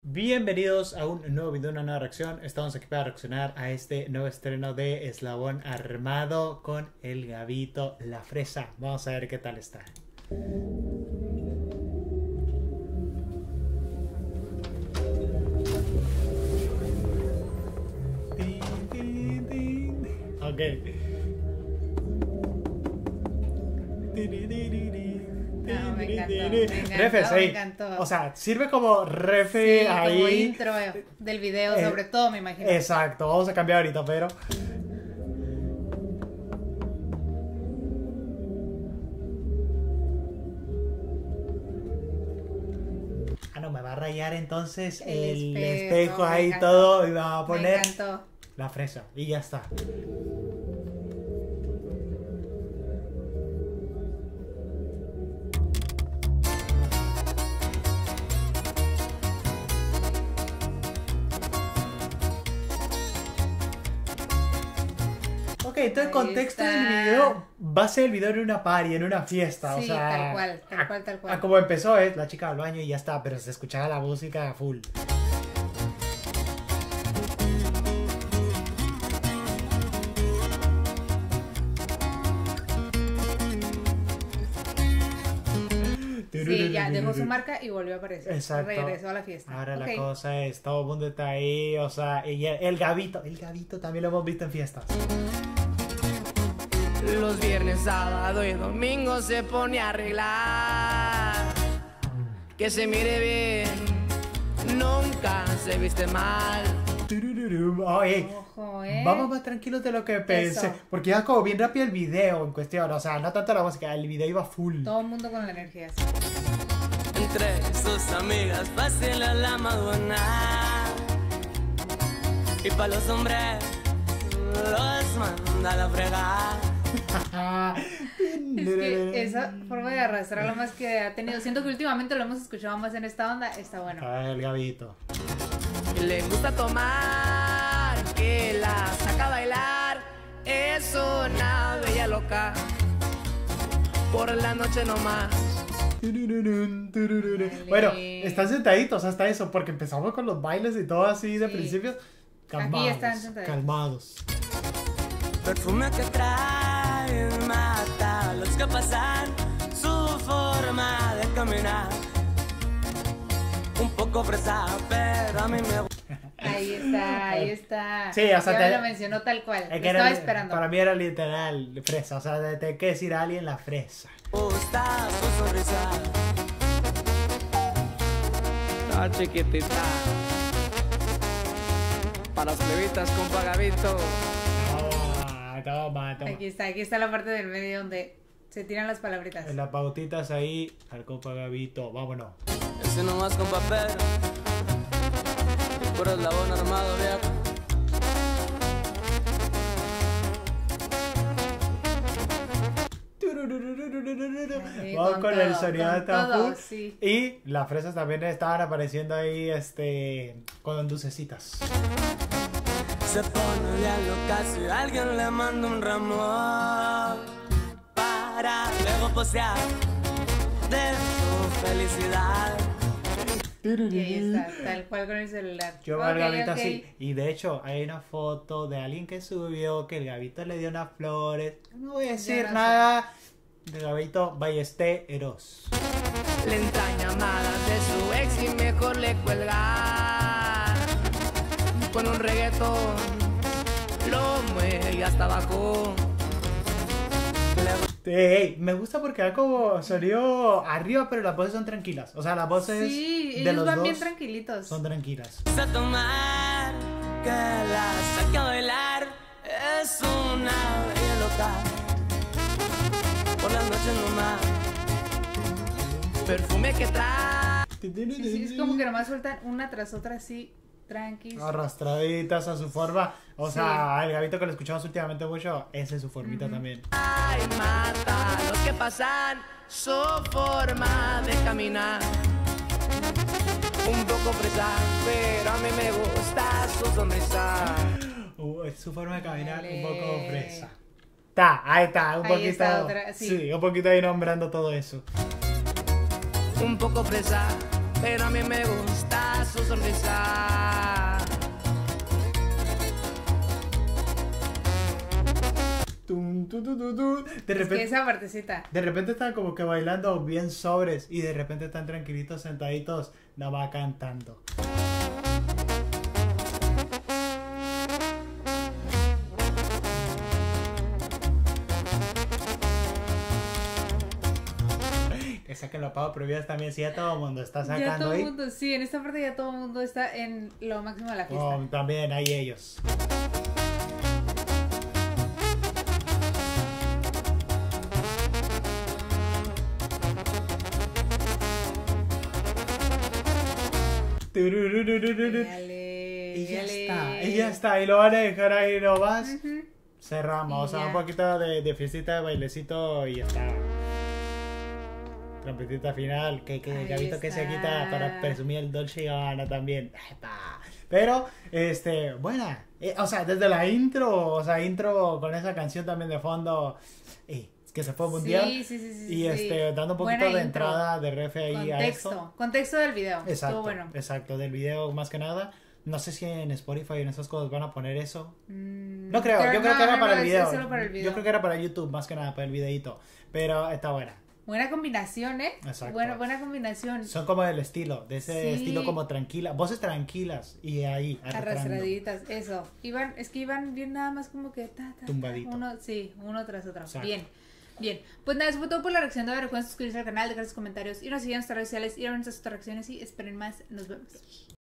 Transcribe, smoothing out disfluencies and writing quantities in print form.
Bienvenidos a un nuevo video, una nueva reacción. Estamos aquí para reaccionar a este nuevo estreno de Eslabón Armado con el Gabito La Fresa. Vamos a ver qué tal está. Ok. No, me encantó, Refes, me encantó. O sea, sirve como refe Sí, ahí. como intro del video, sobre todo, me imagino. Exacto, vamos a cambiar ahorita, pero... Ah, no, me va a rayar entonces el espejo ahí todo y va a poner La Fresa y ya está. Ok, entonces el contexto del video va a ser el video en una party, en una fiesta, sí, o sea... tal cual, tal cual. Como empezó es la chica al baño y ya está, pero se escuchaba la música full. Sí, ya dejó su marca y volvió a aparecer. Exacto. Regresó a la fiesta. Ahora la cosa es, todo el mundo está ahí, o sea, y el Gabito también lo hemos visto en fiestas. Los viernes, sábado y domingo se pone a arreglar. Que se mire bien, nunca se viste mal. Oye, ojo, vamos más tranquilos de lo que pensé. Porque iba como bien rápido el video en cuestión. O sea, no tanto la música, el video iba full. Todo el mundo con la energía. Sí. Entre sus amigas, fácil a la madonna. Y pa' los hombres, los manda a la fregar. Es que esa forma de arrastrar lo más que ha tenido. Siento que últimamente lo hemos escuchado más en esta onda. Está bueno. El Gabito. Le gusta tomar, que la saca a bailar. Es una bella loca, por la noche nomás. Bueno, están sentaditos hasta eso, porque empezamos con los bailes y todo así de principio. Calmados, aquí están sentaditos. calmados. Perfume que trae mata a los que pasan, su forma de caminar. Un poco fresa, pero a mí me gusta. Ahí está, ahí está. Sí, o sea, ya me lo mencionó tal cual. Lo que estaba esperando. Para mí era literal fresa, o sea, te hay que decir a alguien La Fresa. Gusta su sonrisa. Está chiquitita. Para las plebitas, compa Gabito. Toma. Aquí está la parte del medio donde se tiran las palabritas. En las pautitas ahí, al compa Gabito, vámonos. Ese nomás con papel. Y puro eslabón armado, viejo. Vamos con el sonido de todo, sí. Y las fresas también estaban apareciendo ahí con lucecitas. Se pone bien loca si alguien le manda un ramo para luego posear de su felicidad. Y ahí está, tal cual con el celular. Yo veo al Gabito así. Y de hecho hay una foto de alguien que subió que el Gabito le dio unas flores. No voy a decir nada de Gabito Ballesteros. Le entraña nada de su ex y mejor le cuelga con un reggaetón, lo mueve hasta abajo. Hey, me gusta porque da como sonido arriba, pero las voces son tranquilas. O sea, las voces de los van dos bien tranquilitos. son tranquilas. A tomar, que la saque a bailar, es una bella loca, por las noches nomás. Perfume que trae. Sí, es como que nomás sueltan una tras otra así, tranquis. Arrastraditas a su forma. O sea, el Gabito que lo escuchamos últimamente mucho, esa es su formita también. Ay, mata a los que pasan, su forma de caminar. Un poco fresa, pero a mí me gusta su sonrisa. Es su forma de caminar Dale. un poco fresa. Ahí está, un Ahí poquito. está otra, sí. Un poquito ahí nombrando todo eso. Un poco fresa, pero a mí me gusta su sonrisa. De repente, que esa partecita. de repente están como que bailando bien sobres y de repente están tranquilitos sentaditos, nada más cantando. Que saquen los pavos prohibidos también, si ya todo el mundo está Ya sacando todo el ahí. mundo, sí, en esta parte ya todo el mundo está en lo máximo de la fiesta. Oh, también hay ellos. Dale, Y ya dale. está, y ya está, y lo van a dejar ahí nomás. Ujú. Cerramos, Y o sea, ya. un poquito de fiestita, de bailecito y ya está. Trompetita final, que Ahí Gabito que se está. quita para presumir el Dolce y Gabbana también. ¡Epa! Pero, buena. O sea, desde la intro, intro con esa canción también de fondo, que se fue mundial. Sí, sí, sí, sí, Y sí. dando un poquito Buena de intro. entrada de refe ahí a esto. Contexto del video. Exacto, Estuvo bueno. exacto, del video más que nada. No sé si en Spotify y en esas cosas van a poner eso. Mm, No creo, yo creo que era para el es video. solo para el video. Yo creo que era para YouTube más que nada, para el videito. Pero está buena. Buena combinación, ¿eh? Exacto. Buena combinación. Son como del estilo, de ese Sí. estilo como tranquila, voces tranquilas y ahí arrastrando. Arrastraditas, eso. Es que iban bien nada más como que Tumbadito. Uno tras otro. Exacto. Bien. Pues nada, eso fue todo por la reacción de hoy. Recuerden suscribirse al canal, dejar sus comentarios y nos siguen en nuestras redes sociales y ver nuestras otras reacciones y esperen más. Nos vemos.